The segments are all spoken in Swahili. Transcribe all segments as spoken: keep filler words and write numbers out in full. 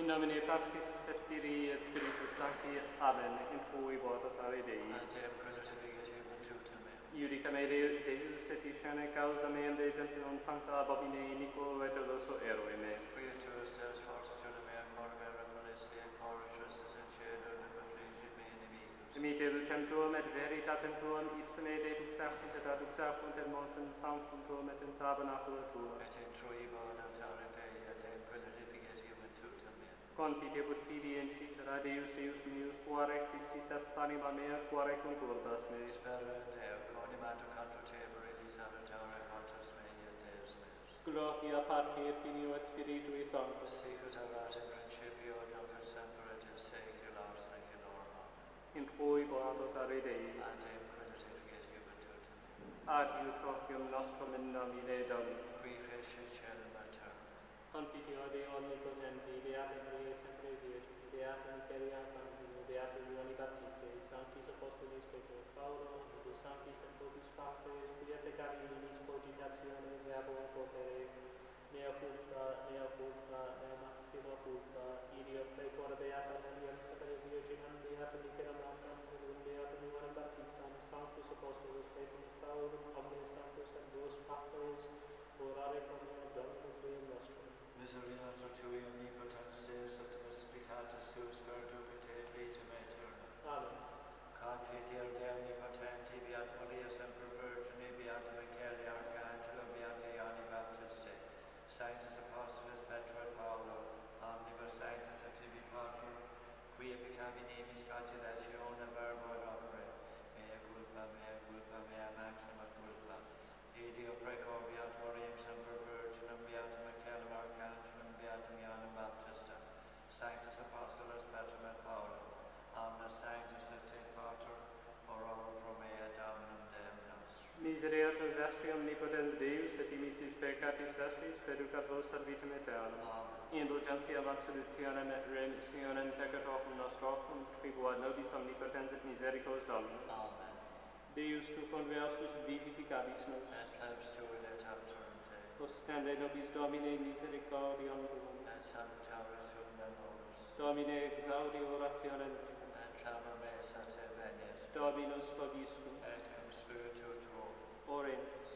nomine Patris et Filii et Spiritus Sancti. Amen. Intrui votare Dei. Ante prelatificatim tutum meam. Iudica me Deus et discerne causa meam de gentilum sancta abomine iniquo et doloso eroe me. Quia tuus est fortitude mea, cor mea repelesti, et cor justus in cielo, nepotligit me inimicus. Imite lucem tuum et veritatem tuum, ipse me deduxacunt et aduxacunt et montem sanctum tuum et in tabernacula tuum. Et intruibo in altare Dei, et in prelatificatim tutum meam. Confitebut tibi incitera Deus Deus meus, quare Christis est anima mea, quare conturbas me. Spero in Deo, conimato confortabili salutare portas mei et Deus meus. Gloria Patri et Filio et Spiritui Sanctus. Sicut erat in principio, nunc et semper et in saecula saeculorum. Amen. Intruibo adotare Dei. Ante prelatificatim tutum meam. Adiutorium nostrum in nomine Domini. Qui fecit caelum et terram. Confitio Deo omnipotenti, Beatum Maria sempre Virgine, Beatum Michaelia Infantino, Beatum Ioanni Baptiste, Sanctis Apostolis Peter, Paulo, et Sanctis et Popis Pastores, quia peccari minis cogitatione, verbo et opere, mea culpa, mea culpa, mea maxima culpa, ideo precor Beata Mariam sempre Virginem, Beatum Michaelam Infantino, Beatum Ioanni Baptistam, Sanctus Apostolis Peter, Paulo, omnes sanctus et vos pastores, orare pro mea Dominum Deum nostrum. Misericordia tui omnipotens Deus et multiplicatus tuus per ducite vitam aeterna. Amen. Confiteor Deo omnipotenti, Beata Maria semper Virgine, Beata Michaelia Arcangelo, Beata Ioanni Baptiste, Sanctus Apostolis Petra et Paulo, omnibus sanctus et tibi Pater, quia peccavi nimis cogitatione verbo et opere, mea culpa, mea culpa, mea maxima culpa. Ideo precor Beata Maria semper Virginem, Beata Michaelam Arcangelum, Beatum Ioannem Baptistam, Sanctus Apostolos Petrum et Paulum, omnes sanctus et te Pater, ora pro mea Dominum Deum nostrum. Misereatur vestri omnipotens Deus, et dimissis peccatis vestris, peducat vos ad vitam aeternam. Amen. Indulgentiam absolutionem et remissionem peccatorum nostrorum, tribuat nobis omnipotens et misericors Dominus. Amen. Deus tu conversus vivificabis nos. Et plebs tui et aptorum te, Ostende nobis Domine misericordiam tuum. et salutare tuum memoris, Domine exaudi orationem meam. et clama meis a te venies, Dominus vobiscum. et cum spiritu tuo. Oremus.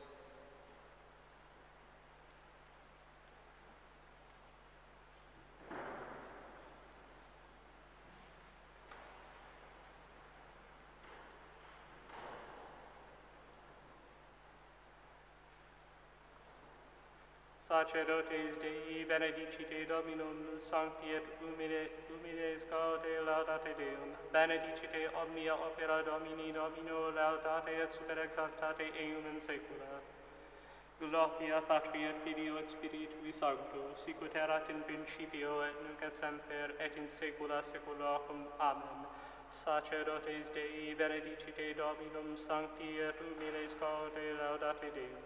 Sacerdotes Dei, benedicite Dominum, sancti et humile, humiles gaude laudate Deum, benedicite omnia opera Domini Domino, laudate et super exaltate eum in saecula. Gloria Patri et Filio et Spiritui Sancto, sicut erat in principio et nunc et semper et in saecula saeculorum. Amen. Sacerdotes Dei, benedicite Dominum, sancti et humiles gaude laudate Deum.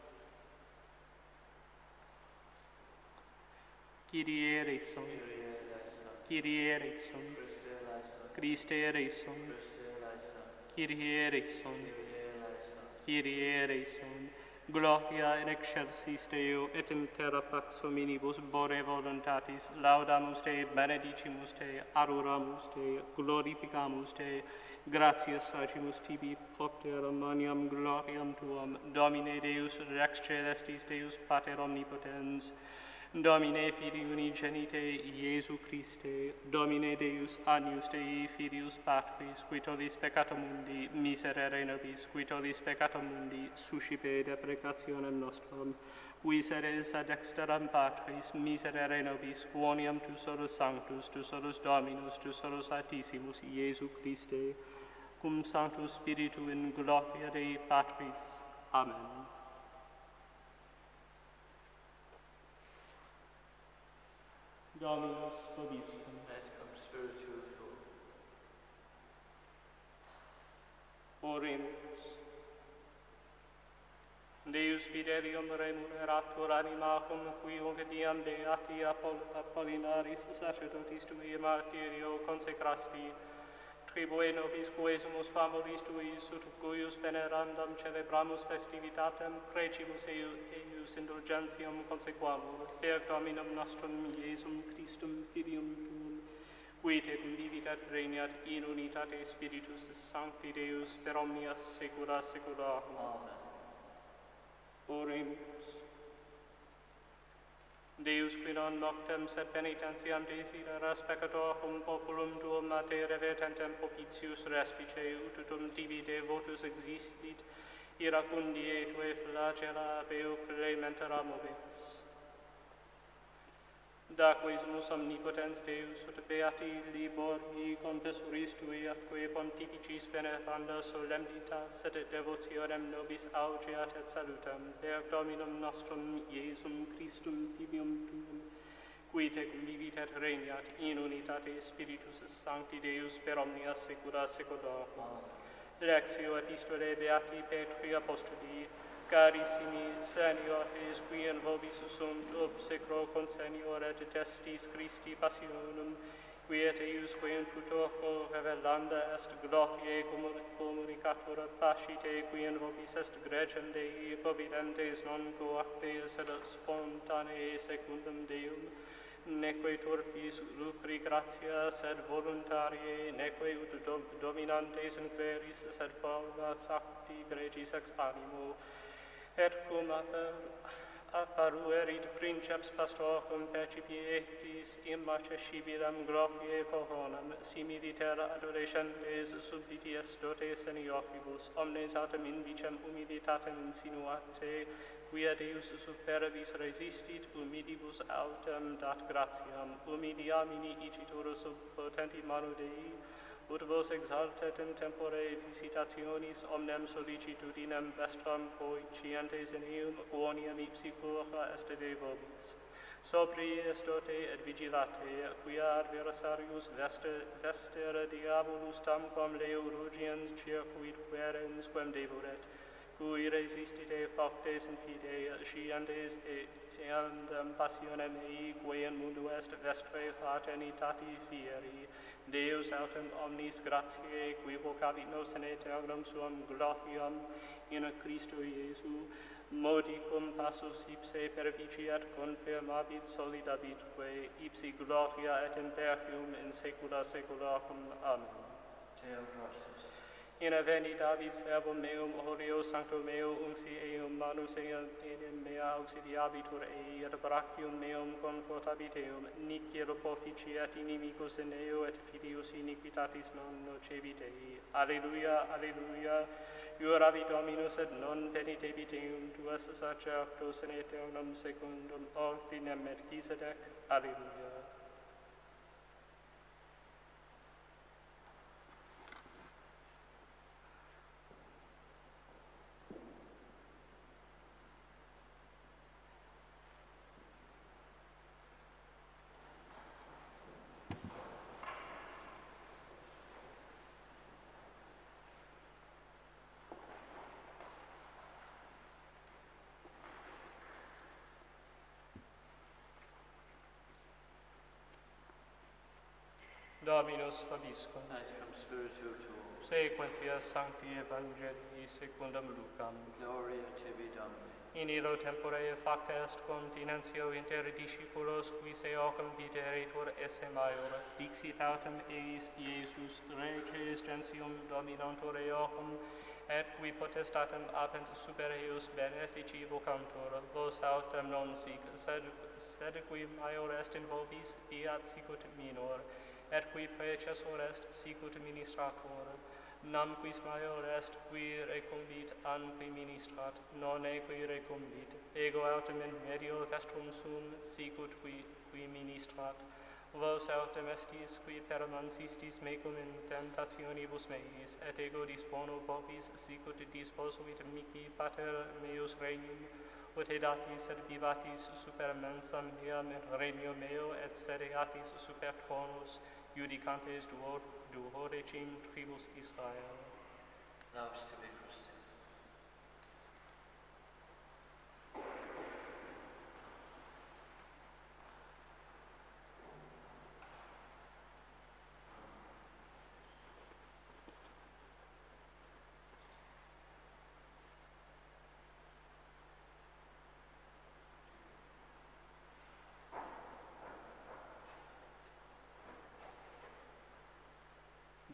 Kyrie eleison, Kyrie eleison, Christe eleison, Kyrie eleison, Kyrie eleison. Gloria in excelsis Deo et in terra pax hominibus bone voluntatis. Laudamus Te, benedicimus Te, adoramus Te, glorificamus Te. Gratias facimus Tibi, propter omnium gloriam Tuam. Domine Deus Rex Celestis, Deus Pater omnipotens. Domine Filii unigenite Iesu Christe, Domine Deus Agnus Dei Filius Patris, qui tollis peccatum mundi, miserere nobis, qui tollis peccatum mundi, suscipe deprecationem nostrum, qui sedes ad dexteram Patris, miserere nobis, quoniam tu solus sanctus, tu solus Dominus, tu solus Altissimus, Iesu Christe, cum Sanctus Spiritu in gloria Dei Patris. Amen. Dominus vobiscum. Et cum spiritu tuo. Oremus. Deus fidelium remuneratur animacum, qui unc diam beati Apollinaris, sacerdotis tui martyrio consecrasti, tribue nobis quesumus famoris tuis, ut cuius venerandum celebramus festivitatem, precimus eius eius indulgentiam consequamur, per Dominum nostrum Iesum Christum Filium Tuum, qui te convivit et regnat in unitate Spiritus Sancti Deus per omnia saecula saeculorum. Amen. Oremus. Deus qui non noctem sed penitentiam desideras peccatorum populum tuum a te revertentem propitius respice, ututum tibi de votus existit, iracundie tue flagella abeo clementera mobis. Da quesumus omnipotens Deus ut beati libori confessoris tui atque pontificis veneranda solemnitas et devotionem nobis augeat et salutem per Dominum nostrum Iesum Christum Filium Tuum, qui te convivit et regnat in unitate Spiritus Sancti Deus per omnia saecula saeculorum. Lectio epistolae Beati Petri Apostoli, carissimi senioris, qui in vobis sunt obsecro consenior et testis Christi passionum, qui et eiusque in futuro revelanda est gloriae communicatur pascite, qui in vobis est gregem Dei providentes non coacte sed spontanee secundum Deum, neque turpis lucri gratia sed voluntarie, neque ut dom dominantes in cleris sed forma facti gregis ex animo, et cum apar, apparuerit princeps pastorum percipietis immarcescibilem gloriae coronam, similiter adolescentes subdities dote senioribus, omnes autem invicem humilitatem insinuate, quia Deus superbis resistit, humilibus autem dat gratiam, humiliamini icitur sub potenti manu Dei, ut vos exaltet in tempore visitationis omnem solicitudinem vestram poicientes in eum quoniam ipsi pura est de vobis. Sobri est dote et vigilate, quia adversarius vester, vestere diabolus tamquam leo rugiens circuit querens quem devoret, cui resistite factes in fide, scientes et eandem passionem ei, quae in mundo est vestre fraternitati fieri, Deus autem omnis gratiae, qui vocavit nos in aeternum suam gloriam in Christo Iesu, modicum passus ipse perficiat confirmabit solidabitque, ipsi gloria et imperium in saecula saeculorum. Amen. Deo gratias. In aveni David servum meum, oleo sancto meo, uncti eum manus eum mea auxiliabitur ei, et brachium meum confortabit eum, nicil proficiat inimicus in eo, et filius iniquitatis non nocebit ei. Alleluia, alleluia, iuravi Dominus et non penitebit eum, tuas sacerdos in aeternum secundum ordinem Melchisedec. Alleluia. Dominus vobiscum. Et cum spiritu tuum. Sequentia Sancti Evangelii secundum Lucam. Gloria tibi, Domine. In illo tempore facta est continentio inter discipulos qui se ocum videretur esse maior, dixit autem eis Iesus reges gentium dominantur eocum, et qui potestatem apent super eius benefici vocantur, vos autem non sic, sed, sed qui maior est in vobis, fiat sicut minor, et qui precessor est, sicut ministrator. Nam quis maior est, qui recumbit, an qui ministrat, non e qui recumbit. Ego autem in medio vestrum sum, sicut qui, qui ministrat. Vos autem estis, qui permansistis mecum in tentationibus meis, et ego dispono vobis, sicut disposuit mihi pater meus regnum, ut edatis et vivatis super mensam meam in regnum meo, et sedeatis super thronus, judicantes duo, duodecim tribus Israel. Laus tibi, Christina.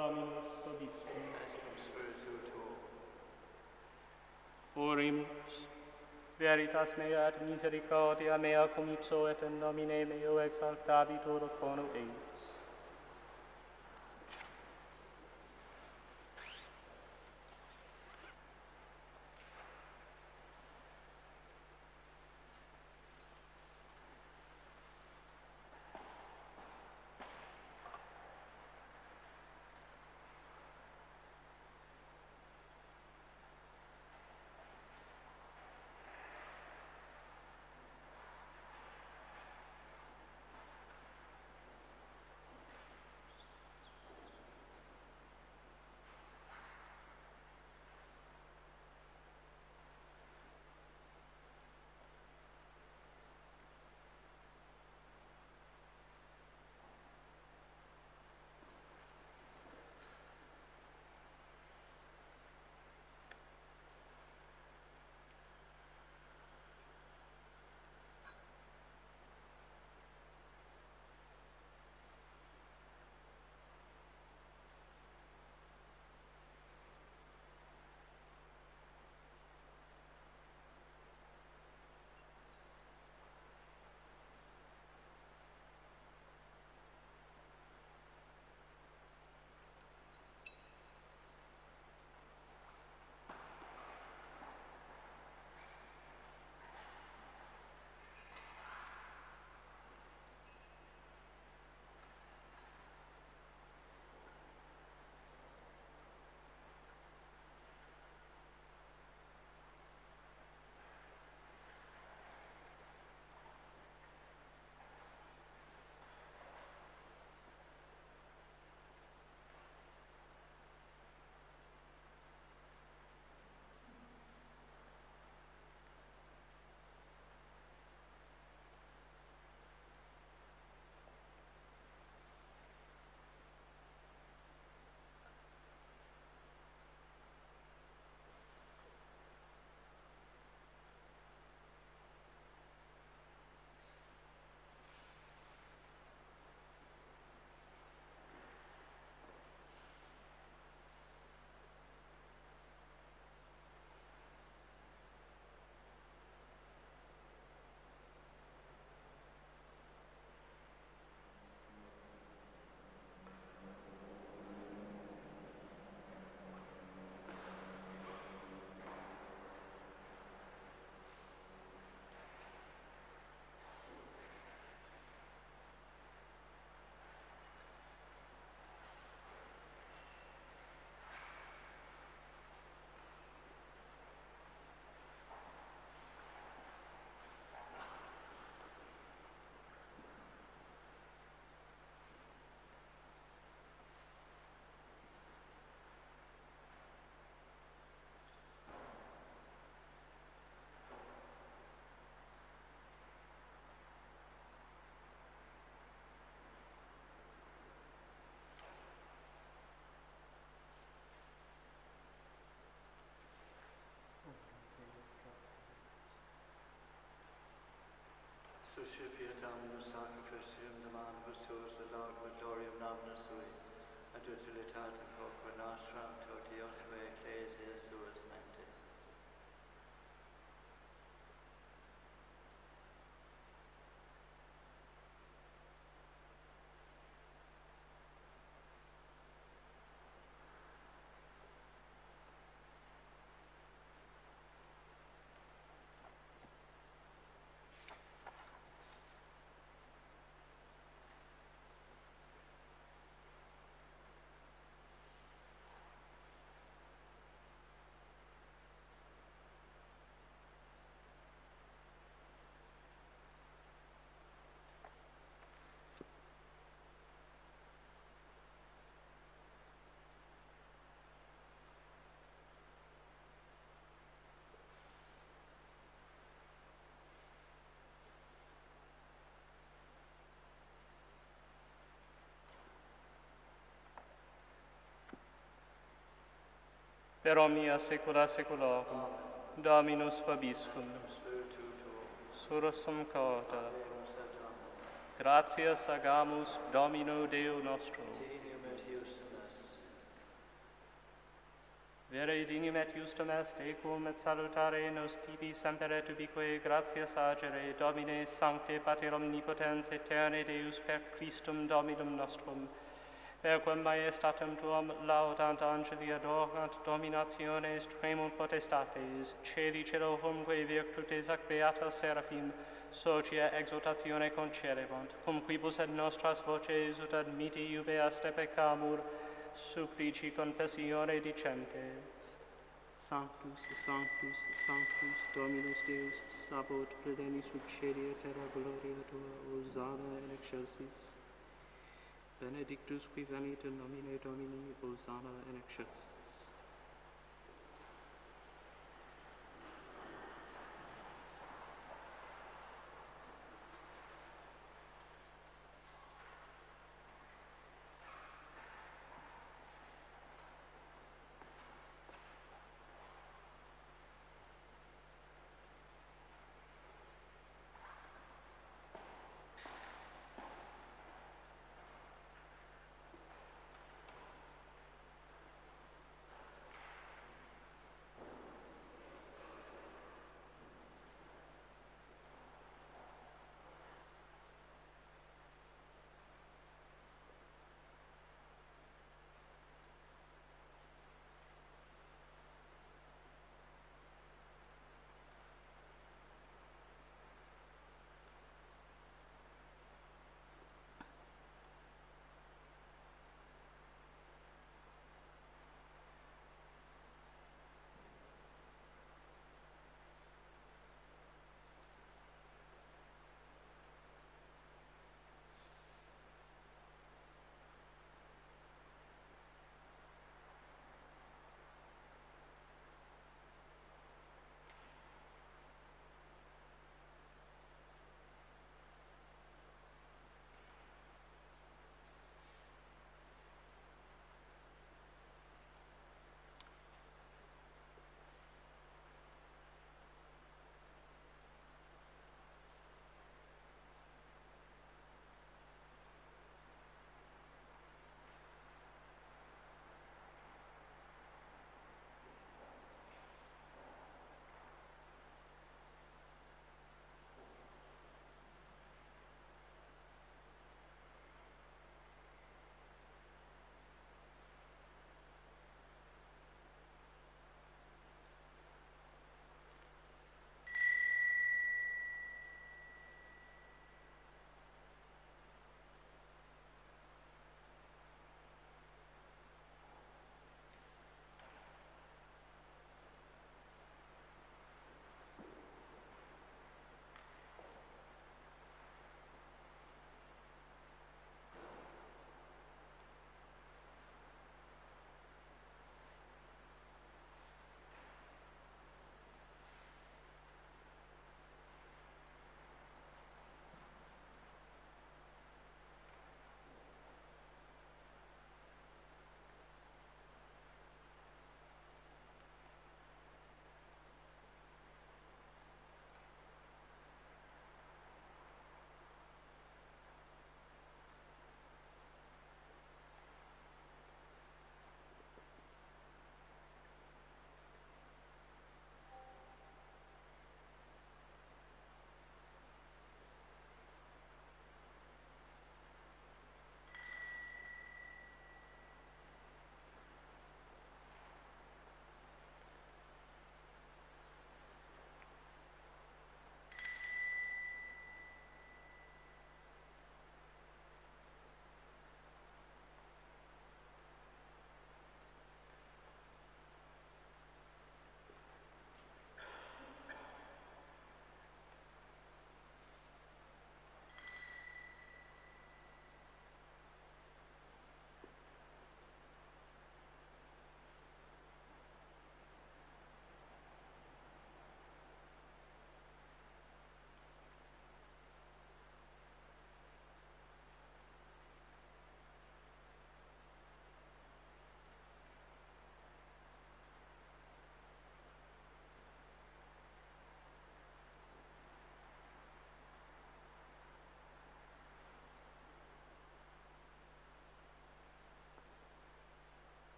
Dominus vobiscum. Et cum spiritu tuo. Oremus. Veritas mea et misericordia mea cum ipso et in nomine meo exaltabitur cono eis. Suscipiat Dominus sacrificium demanibus tuus et laudabat gloriam nomine sui, ad utilitatem corpora nostram totiosque ecclesia sua sancti. Per omnia saecula saeculorum. Dominus vobiscum. Spiritu tuo. Sursum cauda. Habemus et omnem. Gratias agamus Domino Deo nostro. Tenium et iustum est. Vere dignum et justum est ecum et salutare nos tibi semper et ubique gratias agere, Domine sancte Pater omnipotens aeterne Deus per Christum Dominum nostrum, per quem maestatem tuam laudant angeli adorant dominationes tremunt potestates, celi celohumque virtutes ac beata seraphim, socia exultatione concelebunt, cum quibus et nostras voces ut admiti iubeaste peccamur, supplici confessione dicentes. Sanctus, Sanctus, Sanctus, Dominus Deus, sabot pleni sub celi et terra gloria tua, Hosanna in excelsis. Benedictus qui venit in nomine Domini, Hosanna in excelsis.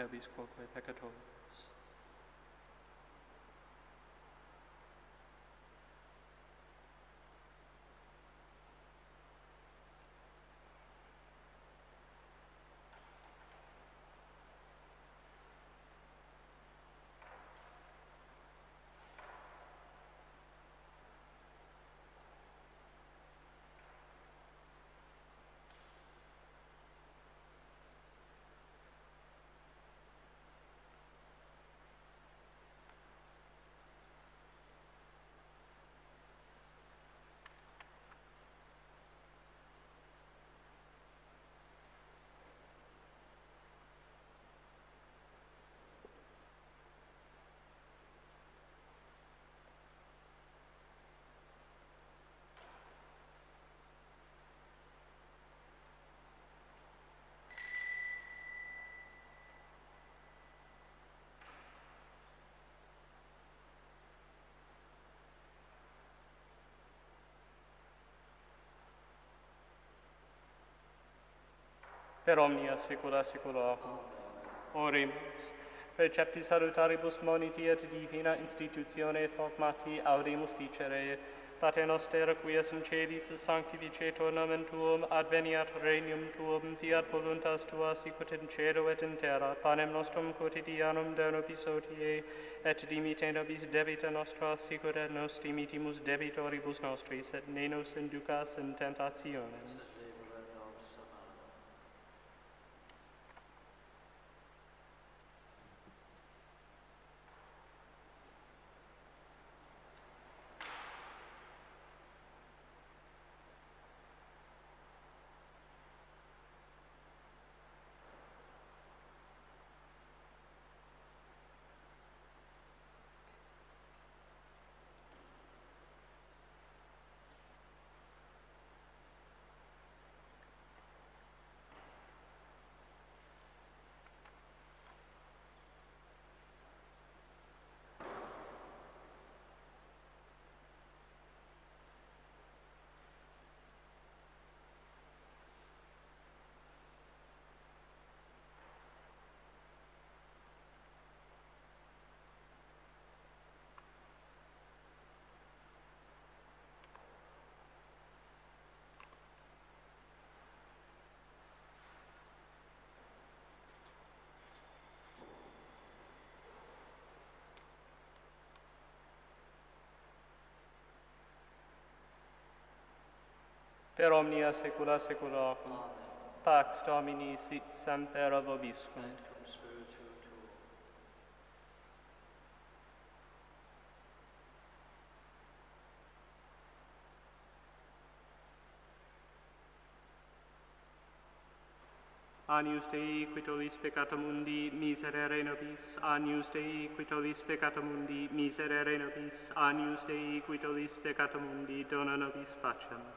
nobis quoque peccatoribus. Per omnia saecula saeculorum. Oremus. Precepti salutaribus moniti et divina institutione dogmati audimus dicere, Pater noster, qui es in celis, sanctificetur nomen tuum, adveniat regnum tuum, fiat voluntas tua sicut in cielo et in terra. Panem nostrum quotidianum da nobis hodie, et dimite nobis debita nostra, sicut et nos dimitimus debitoribus nostris, et ne nos inducas in tentationem. Per omnia saecula saeculorum. Pax Domini sit semper vobiscum. Et cum spiritu tuo. Agnus Dei, qui tollis peccata mundi, miserere nobis. Agnus Dei, qui tollis peccata mundi, miserere nobis. Agnus Dei, qui tollis peccata mundi, dona nobis pacem.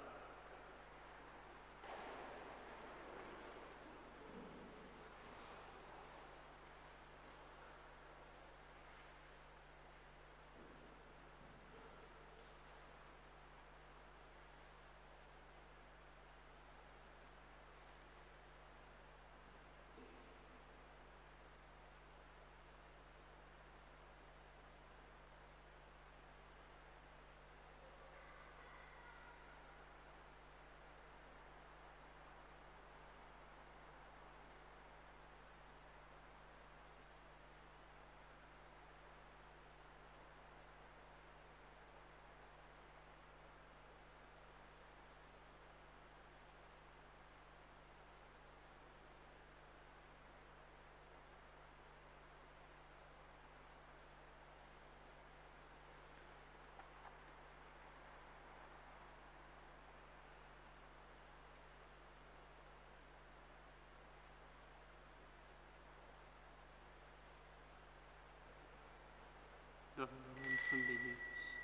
Domine non sumbilius.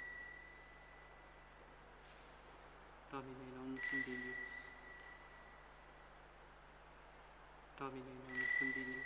Domine non sumbilius. Domine non sumbilius.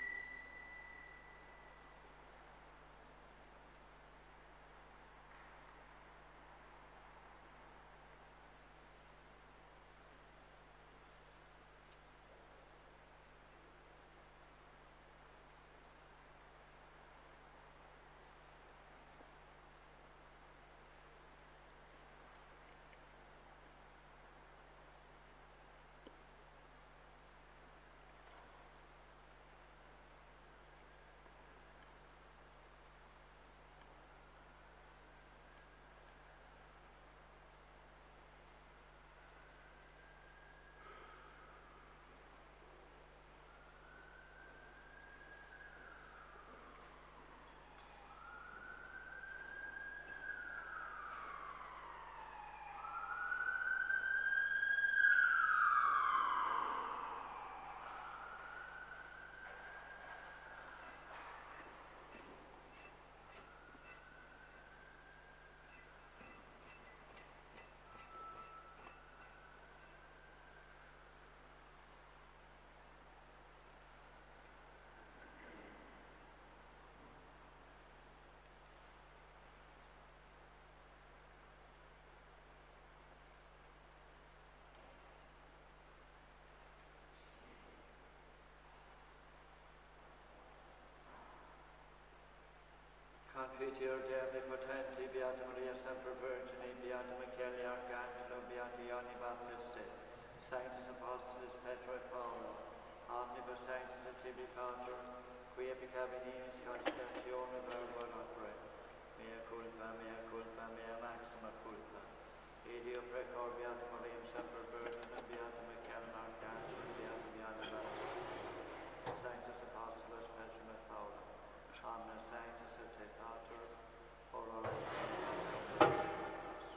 Confiteor Dei Omnipotenti, Beata Maria Semper Virgine, Beata Michele Arcangelo, Beata Ioanni Baptiste, Sanctus Apostolis Petro et Paulo, Omnibus Sanctus et Tibi Pater, quia peccabilis conspiratione verbo ad opere, mea culpa, mea culpa, mea maxima culpa. Ed io precor Beata Maria Semper Virgine, Beata Michele Arcangelo, Beata Ioanni Baptiste, Sanctus Apostolis Petro et Paulo, Omnes Sanctus et Te Pater, ora et in hora nostra.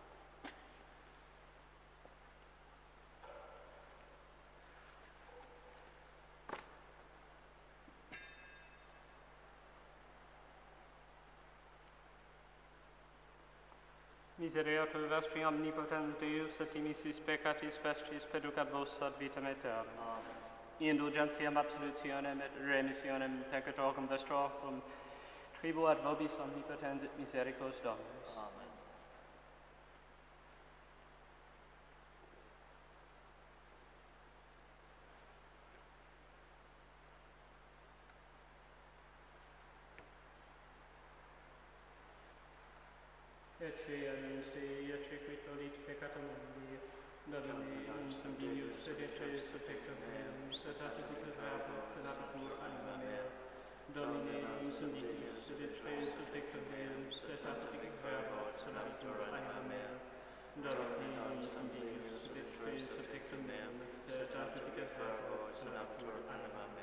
Misereatur vestri omnipotens Deus, et dimissis peccatis vestris peducat vos ad vitam aeternam. Amen. Indulgentiam absolutionem et remissionem peccatorum vestrorum, tribuat vobis omnipotens et misericors Dominus. Amen. Ecce annus Dei, ecce qui tolit peccatum mundi, Domine, uns ambiguus et etres effectum meum, et attivica verbos, et abitur anima mea. Domine, uns ambiguus et etres effectum meum, et attivica verbos, et abitur anima mea. Domine, uns ambiguus et etres effectum meum, et attivica verbos, et abitur anima mea.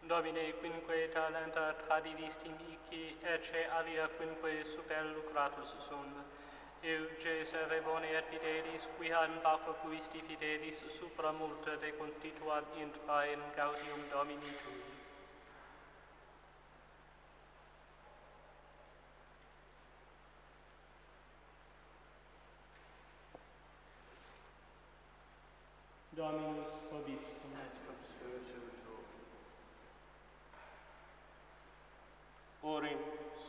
Domine, quinque talenta tradidisti mihi, ecce alia quinque super lucratus sunt. Euge serve bone et fidelis, quia in pauca fuisti fidelis, supra multa de constituat intra in gaudium Domini tui. Dominus vobiscum. Et cum spiritu tuo. Oremus.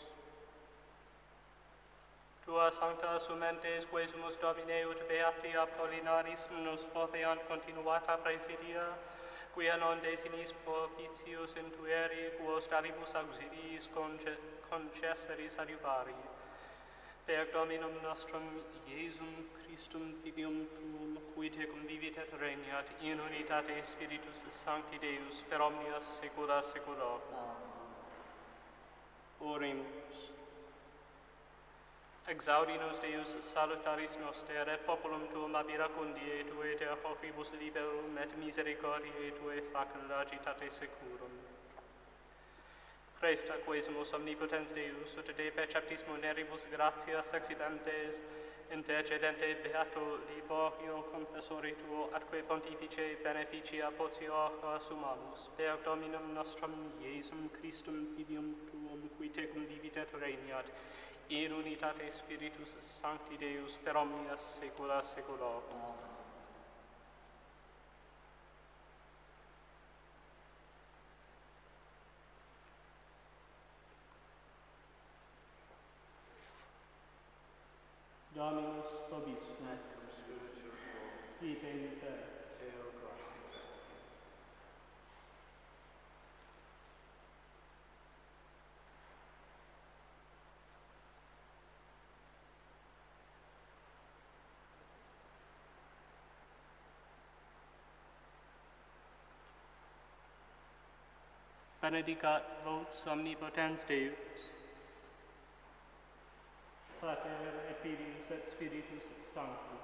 Tua sancta sumentes quesumus Domine ut beati Apollinaris nos forteant continuata presidia, quia non desinis propitius intueri quos daribus auxiliis concesseris adiuvari. Per Dominum nostrum Iesum Christum Filium Tuum, qui tecum vivit et regnat in unitate Spiritus Sancti Deus per omnia saecula saeculorum. Oremus. Exaudi nos Deus salutaris noster et populum tuum ab iracundiae Tuae ter hocribus liberum et misericordiae Tuae facem lagitate securum. Presta quesumus omnipotens Deus, ut de perceptis muneribus gratias exhibentes, intercedente beato Liborio confessori tuo, atque pontifice beneficia potio assumamus, per Dominum nostrum Iesum Christum Filium Tuum, qui tecum vivit et regnat, in unitate Spiritus Sancti Deus, per omnia saecula saeculorum. Dominus vobiscum. Et cum spiritu tuo. Ite miseris. Deo gratias. Benedicat vos omnipotens Deus, Pater et Filius et Spiritus Sanctus.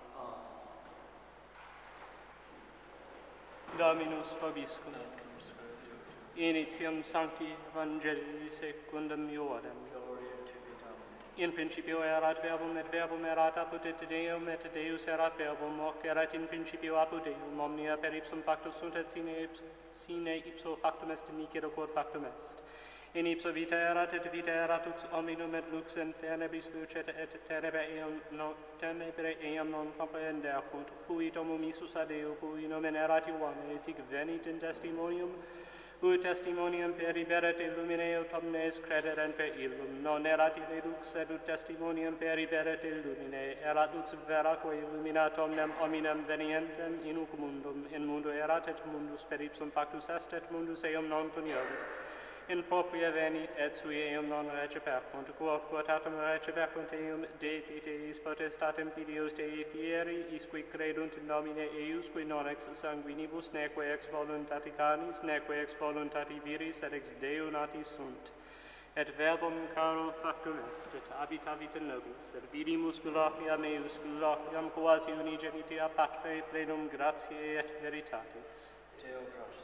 Dominus vobiscum. Et cum spiritu tuo. Initium Sancti Evangelii secundum Ioannem. Gloria tibi, Domine. In principio erat verbum, et verbum erat apud et Deum, et Deus erat verbum, hoc erat in principio apud Deum, omnia per ipsum factus sunt, et sine, ips, sine ipso factum est, nihil quod factum est. In ipso vita erat, et vita erat lux hominum, et lux in tenebris lucet, et tenebre eam non, tenebre eam non comprehenderunt. Fui domum Iesus ad Deo, cui nomen erat Ioanne, sic venit in testimonium, ut testimonium per iberet illumine ut omnes crederent per illum. Non erat ille lux, sed ut testimonium per iberet illumine. Erat lux vera quae illuminat omnem hominem venientem in huc mundum. In mundo erat, et mundus per ipsum factus est, et mundus eum non coniovit. In propria venit, et sui eum non recepercunt, quod quotatum recepercunt eum de Deis potestatem filios Dei fieri, isqui credunt in nomine eiusque non ex sanguinibus, neque ex voluntati carnis, neque ex voluntati viris, et ex Deo nati sunt. Et verbum caro factum est, et habitavit in nobis, et vidimus gloriam eius, gloriam quasi unigenitia Patre, plenum gratiae et veritatis. Deo gratias.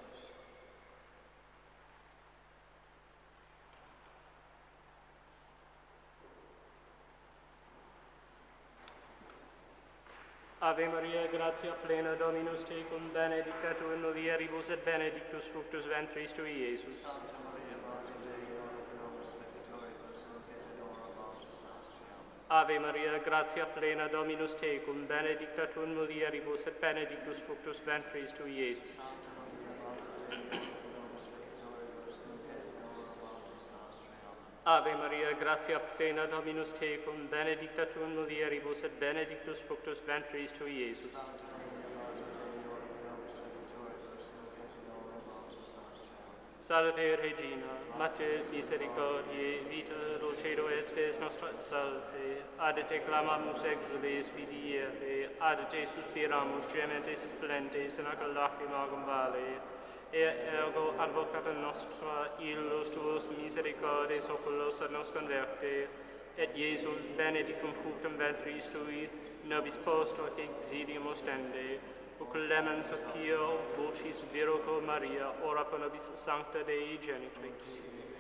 Ave Maria, gratia plena, Dominus tecum, benedicta tu in mulieribus, et benedictus fructus ventris tui, Iesus. Sancta Maria, Mater Dei, ora pro nobis peccatoribus, nunc et in hora mortis nostri. Amen. Ave Maria, gratia plena, Dominus tecum, benedicta tu in mulieribus, et benedictus fructus ventris tui, Iesus. Sancta Maria, Mater Dei, ora pro nobis peccatoribus, nunc et in hora mortis nostri. Amen. Ave Maria, gratia plena, Dominus tecum, benedicta tu in mulieribus, et benedictus fructus ventris tui, Iesus. Sancta Maria, Mater Dei, ora pro nobis peccatoribus, nunc et in hora mortis nostri. Amen. Salve Regina, Mater misericordiae, vita dulcedo et spes nostra salve, ad te clamamus exules vidiere, ad te suspiramus gementes flentes in ac lacrimagum vale, e ergo advocata nostra illos tuos misericordes oculos ad nos converte, et Iesum benedictum fructum ventris tui, nobis post hoc exilium ostende, o clemens pio vocis viroco Virgo Maria, ora pro nobis sancta Dei genitrix.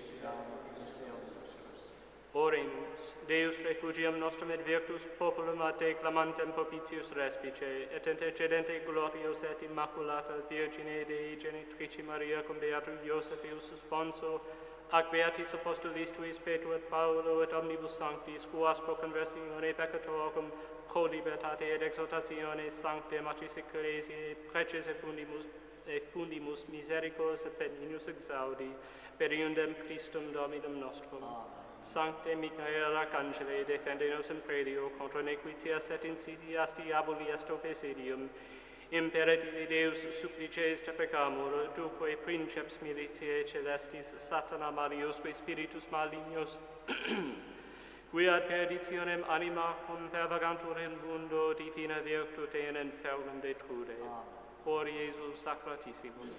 Oremus, Deus refugium nostrum et virtus populum a te clamantem propitius respice, et intercedente glorios et immaculata Virgine Dei genitrici Maria cum beatum Iosefius susponso, ac beatis apostolis tuis Petro et Paulo et omnibus sanctis, quas pro conversione peccatorum, pro libertate et exhortatione sancte matris ecclesiae, preces et fundimus, et fundimus misericors et benignus exaudi, per iundem Christum Dominum nostrum. Amen. Sancte Michael Arcangele, defende nos in predio, contra nequitias et insidias diaboli est opesidium, imperadili Deus supplices te precamur, duque princeps militiae celestis, Satana Mariusque spiritus malignos, qui ad perditionem animacum pervagantur in mundo, divina virtute in infernum detrude. Por Iesus Sacratissimus.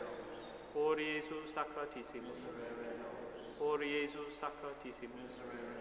Por Iesus Sacratissimus. Por Iesus Sacratissimus.